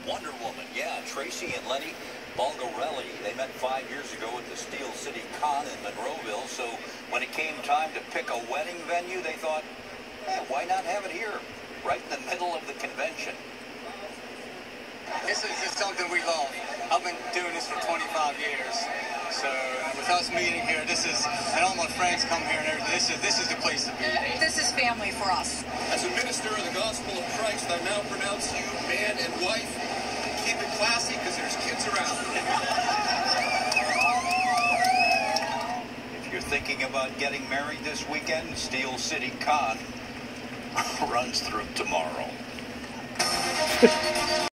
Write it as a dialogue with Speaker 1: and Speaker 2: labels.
Speaker 1: Wonder Woman, yeah, Tracy and Lenny Bulgarelli. They met 5 years ago at the Steel City Con in Monroeville, so when it came time to pick a wedding venue, they thought, why not have it here, right in the middle of the convention?
Speaker 2: This is just something we love. I've been doing this for 25 years. So with us meeting here, and all my friends come here and everything, this is the place to be.
Speaker 3: This is family for us.
Speaker 4: As a minister of the gospel of Christ, I now pronounce you man and wife. Keep it classy because there's kids around.
Speaker 1: If you're thinking about getting married this weekend, Steel City Con runs through tomorrow.